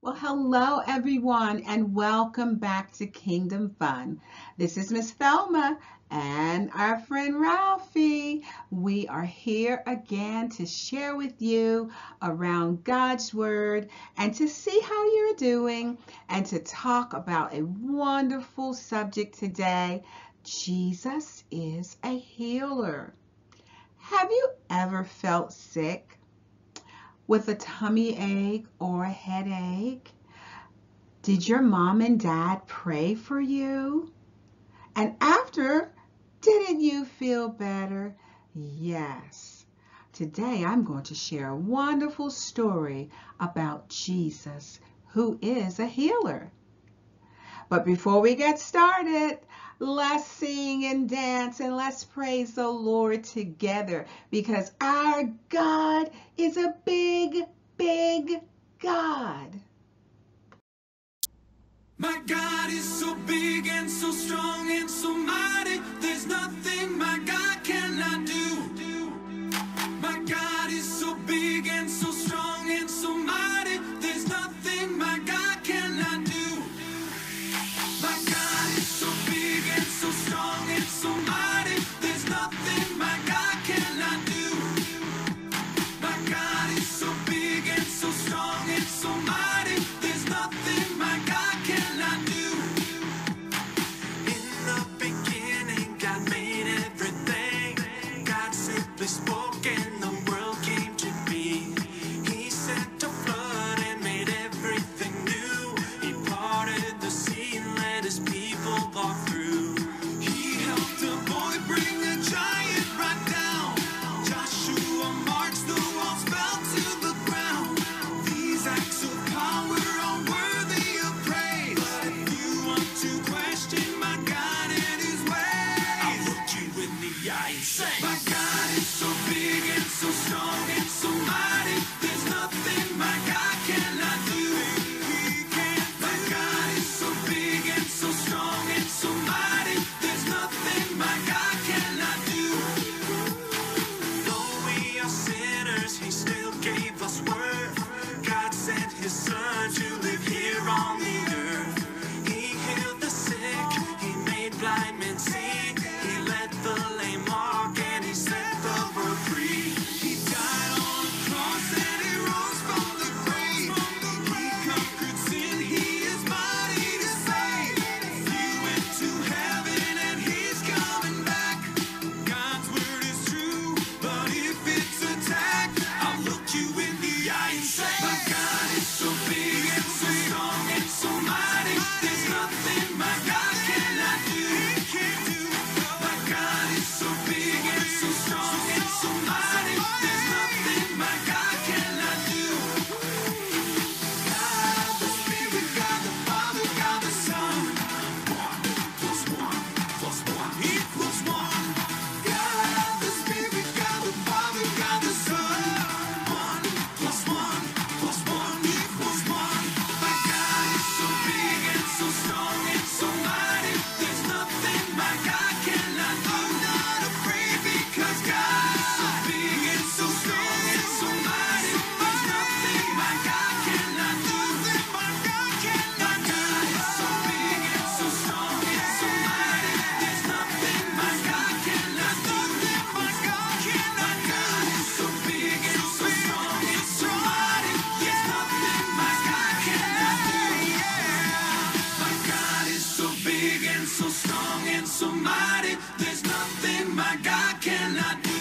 Well, hello everyone, and welcome back to Kingdom Fun. This is Miss Thelma and our friend Ralphie. We are here again to share with you around God's Word and to see how you're doing and to talk about a wonderful subject today. Jesus is a healer. Have you ever felt sick with a tummy ache or a headache? Did your mom and dad pray for you? And after, didn't you feel better? Yes. Today I'm going to share a wonderful story about Jesus, who is a healer. But before we get started, let's sing and dance and let's praise the Lord together, because our God is a big, big God. My God is so big and so strong and so mighty. There's nothing my God cannot do. My God is so big and so strong and so mighty. There's nothing my God cannot do. My God is so big and so strong and so mighty. There's nothing my God cannot do. My God is so big and so strong and so mighty. There's nothing my God cannot do. In the beginning, God made everything. God simply spoke and the world came to be. He sent a flood and made everything new. He parted the sea and let his people walk through. He helped a boy bring a giant right down. Joshua marched, the walls fell to the ground. These acts of power are worthy of praise. But if you want to question my God and his ways, I'll look you in the eye and say, my God is so big and so strong and so mighty. There's nothing my God cannot do. My God is so big and so strong and so mighty. There's nothing my God cannot do. Though we are sinners, he still gave us worth. God sent his son to live here on the earth. He healed the sick, he made blind men see. He let the lame walk and he set the world free. He died on the cross and he rose from the grave. He conquered sin, he is mighty to save. He went to heaven and he's coming back. God's word is true, but if it's attacked, I'll look you in the eye and say, my God is so big and so strong and so mighty. There's nothing my God cannot do. My God is so big and so strong and so mighty. There's nothing my God cannot do. God the Spirit, God the Father, God the Son. 1 plus 1 plus 1 equals 1. God the Spirit, God the Father, God the Son. 1 plus 1 plus 1 equals 1. My God is so big and so strong and so mighty. There's nothing my God cannot do. I'm not afraid because God is so big and so strong and so mighty. There's nothing my God cannot do. My God is so big and so strong and so mighty. There's nothing my God cannot do. My God is so big and so strong and so mighty. There's nothing my God cannot do. My God is so big and so strong and so mighty. There's nothing my God cannot do.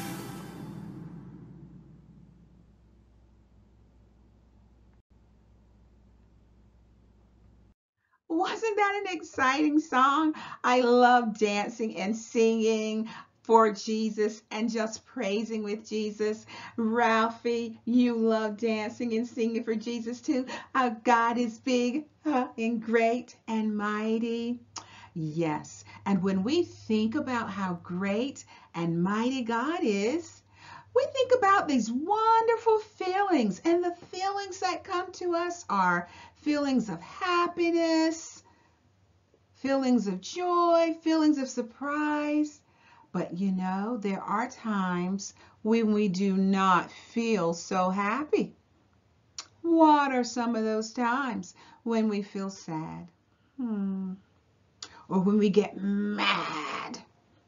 Wasn't that an exciting song? I love dancing and singing for Jesus and just praising with Jesus. Ralphie, you love dancing and singing for Jesus too. Our God is big and great and mighty. Yes, and when we think about how great and mighty God is, we think about these wonderful feelings, and the feelings that come to us are feelings of happiness, feelings of joy, feelings of surprise. But you know, there are times when we do not feel so happy. What are some of those times when we feel sad? Or when we get mad?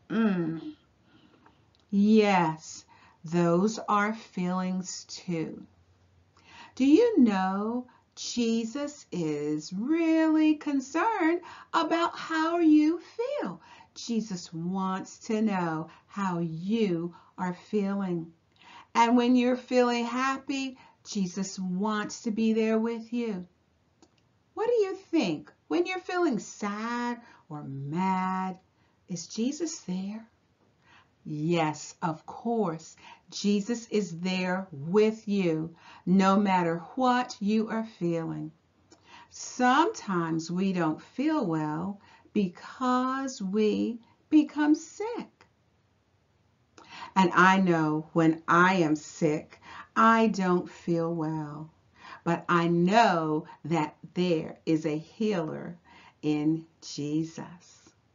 Yes, those are feelings too. Do you know Jesus is really concerned about how you feel? Jesus wants to know how you are feeling. And when you're feeling happy, Jesus wants to be there with you. What do you think? When you're feeling sad or mad, is Jesus there? Yes, of course. Jesus is there with you, no matter what you are feeling. Sometimes we don't feel well because we become sick. And I know when I am sick, I don't feel well. But I know that there is a healer in Jesus.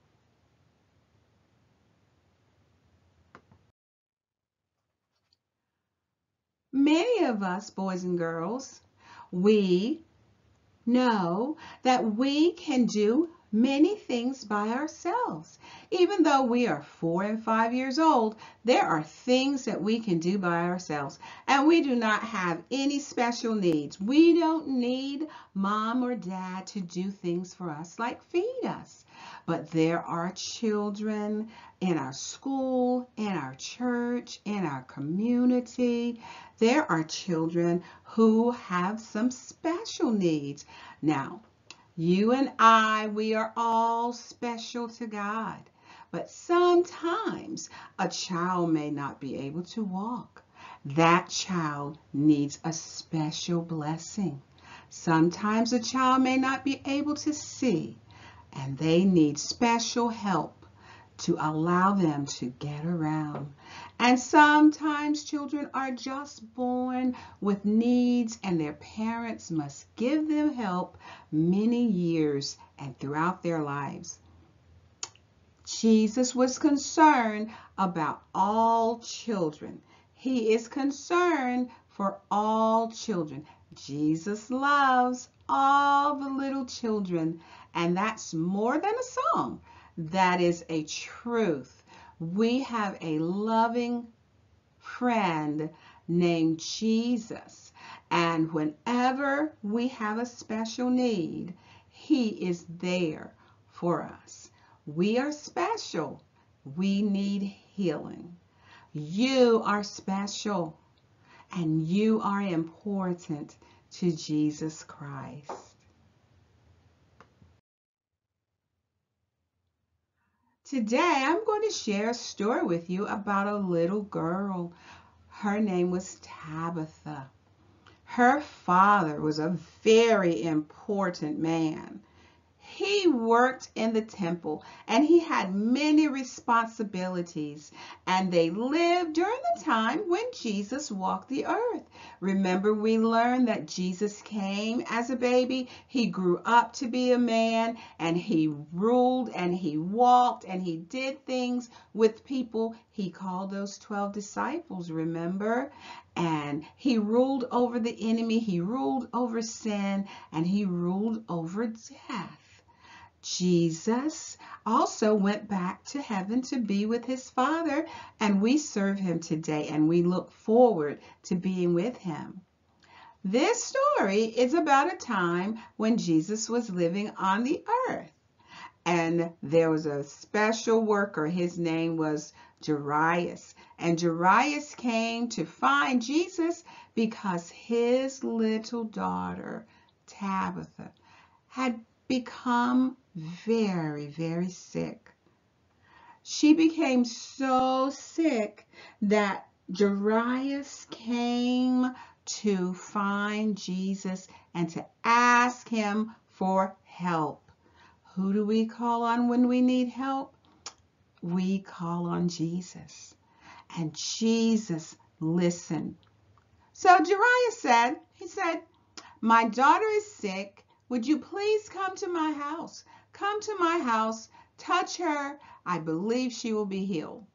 Many of us, boys and girls, we know that we can do many things by ourselves. Even though we are 4 and 5 years old, there are things that we can do by ourselves. And we do not have any special needs. We don't need mom or dad to do things for us, like feed us. But there are children in our school, in our church, in our community. There are children who have some special needs. Now, you and I, we are all special to God. But sometimes a child may not be able to walk. That child needs a special blessing. Sometimes a child may not be able to see, and they need special help to allow them to get around. And sometimes children are just born with needs, and their parents must give them help many years and throughout their lives. Jesus was concerned about all children. He is concerned for all children. Jesus loves all the little children, and that's more than a song. That is a truth. We have a loving friend named Jesus, and whenever we have a special need, he is there for us. We are special. We need healing. You are special, and you are important to Jesus Christ. Today, I'm going to share a story with you about a little girl. Her name was Tabitha. Her father was a very important man. He worked in the temple, and he had many responsibilities, and they lived during the time when Jesus walked the earth. Remember, we learned that Jesus came as a baby. He grew up to be a man, and he ruled, and he walked, and he did things with people. He called those 12 disciples, remember? And he ruled over the enemy, he ruled over sin, and he ruled over death. Jesus also went back to heaven to be with his Father, and we serve him today, and we look forward to being with him. This story is about a time when Jesus was living on the earth, and there was a special worker. His name was Jairus, and Jairus came to find Jesus because his little daughter, Tabitha, had become very, very sick. She became so sick that Jairus came to find Jesus and to ask him for help. Who do we call on when we need help? We call on Jesus. And Jesus listened. So Jairus said, my daughter is sick. Would you please come to my house? Come to my house, touch her. I believe she will be healed.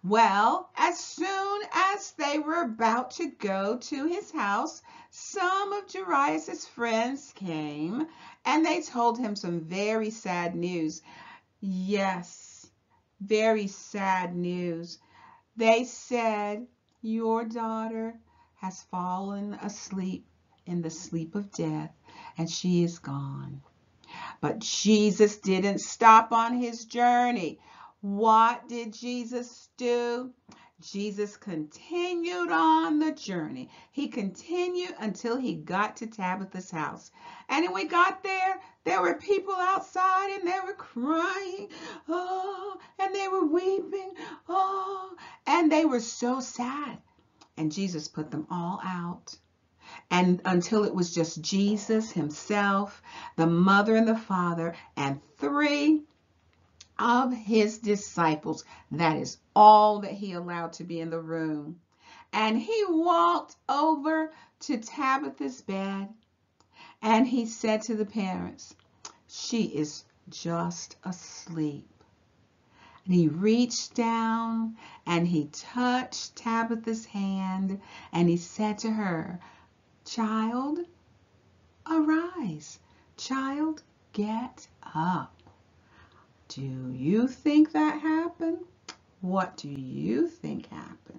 Well, as soon as they were about to go to his house, some of Jairus' friends came and they told him some very sad news. Yes, very sad news. They said, "Your daughter has fallen asleep in the sleep of death, and she is gone." But Jesus didn't stop on his journey. What did Jesus do? Jesus continued on the journey. He continued until he got to Tabitha's house. And when we got there, there were people outside and they were crying. Oh, and they were weeping. Oh, and they were so sad. And Jesus put them all out. And until it was just Jesus himself, the mother and the father, and 3 of his disciples. That is all that he allowed to be in the room. And he walked over to Tabitha's bed and he said to the parents, "She is just asleep." And he reached down and he touched Tabitha's hand and he said to her, "Child, arise. Child, get up." Do you think that happened? What do you think happened?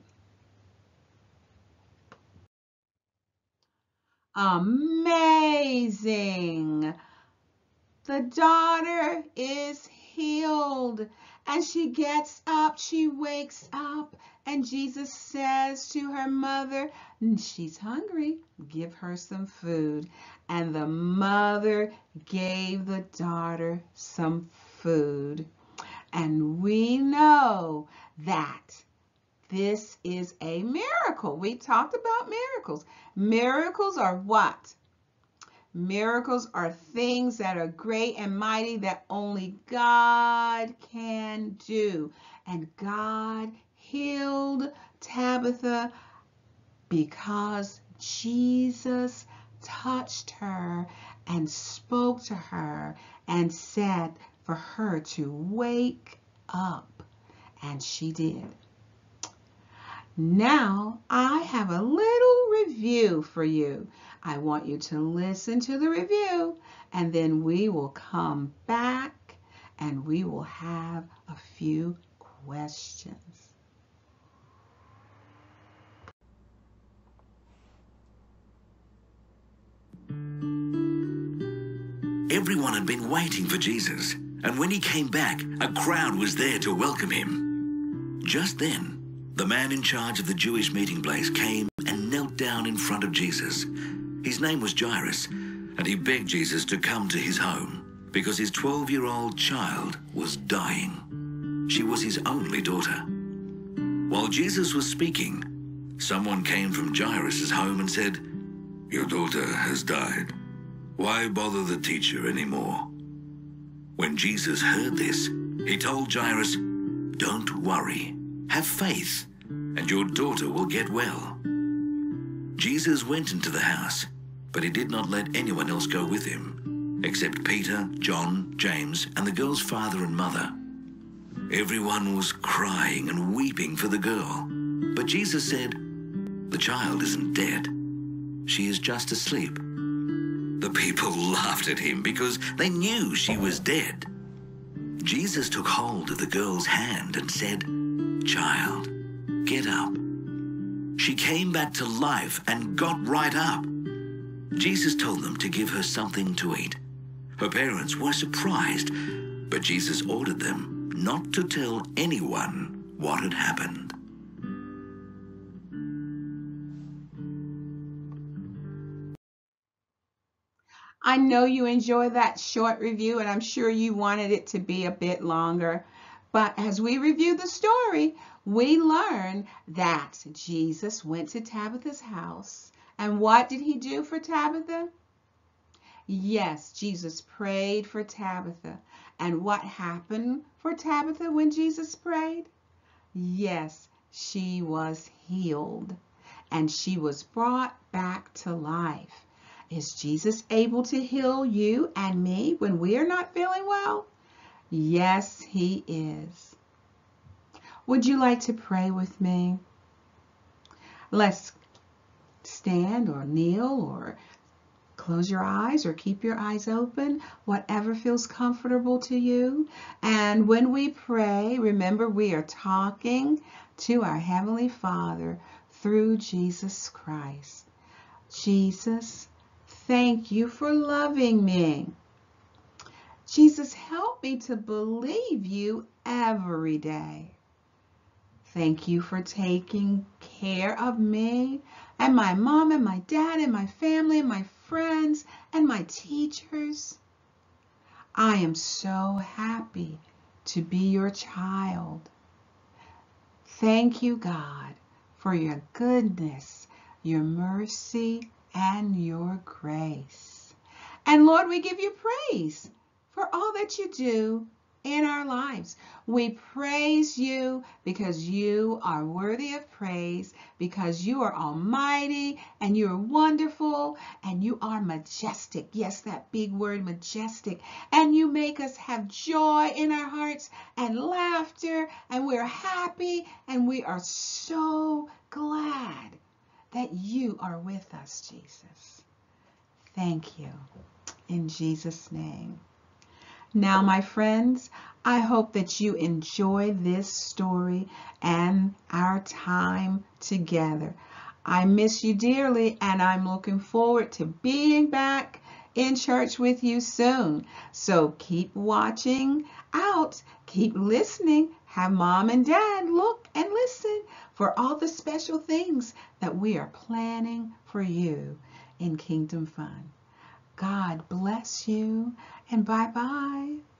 Amazing. The daughter is healed and she gets up, she wakes up, and Jesus says to her mother, she's hungry, give her some food. And the mother gave the daughter some food. And we know that this is a miracle. We talked about miracles. Miracles are what? Miracles are things that are great and mighty that only God can do. And God healed Tabitha because Jesus touched her and spoke to her and said for her to wake up. And she did. Now I have a little review for you. I want you to listen to the review and then we will come back and we will have a few questions. Everyone had been waiting for Jesus, and when he came back, a crowd was there to welcome him. Just then, the man in charge of the Jewish meeting place came and knelt down in front of Jesus. His name was Jairus, and he begged Jesus to come to his home because his 12-year-old child was dying. She was his only daughter. While Jesus was speaking, someone came from Jairus' home and said, "Your daughter has died. Why bother the teacher anymore?" When Jesus heard this, he told Jairus, "Don't worry. Have faith, and your daughter will get well." Jesus went into the house, but he did not let anyone else go with him, except Peter, John, James, and the girl's father and mother. Everyone was crying and weeping for the girl, but Jesus said, "The child isn't dead. She is just asleep." The people laughed at him because they knew she was dead. Jesus took hold of the girl's hand and said, "Child, get up." She came back to life and got right up. Jesus told them to give her something to eat. Her parents were surprised, but Jesus ordered them not to tell anyone what had happened. I know you enjoyed that short review, and I'm sure you wanted it to be a bit longer. But as we review the story, we learn that Jesus went to Tabitha's house. And what did he do for Tabitha? Yes, Jesus prayed for Tabitha. And what happened for Tabitha when Jesus prayed? Yes, she was healed and she was brought back to life. Is Jesus able to heal you and me when we are not feeling well? Yes, he is. Would you like to pray with me? Let's stand or kneel or close your eyes or keep your eyes open, whatever feels comfortable to you. And when we pray, remember we are talking to our Heavenly Father through Jesus Christ. Jesus, thank you for loving me. Jesus, help me to believe you every day. Thank you for taking care of me and my mom and my dad and my family and my friends and my teachers. I am so happy to be your child. Thank you, God, for your goodness, your mercy, and your grace. And Lord, we give you praise for all that you do in our lives. We praise you because you are worthy of praise, because you are almighty and you are wonderful and you are majestic. Yes, that big word, majestic. And you make us have joy in our hearts and laughter, and we're happy and we are so glad that you are with us, Jesus. Thank you. In Jesus' name. Now, my friends, I hope that you enjoy this story and our time together. I miss you dearly, and I'm looking forward to being back in church with you soon. So keep watching out, keep listening, have mom and dad look and listen for all the special things that we are planning for you in Kingdom Fun. God bless you, and bye-bye.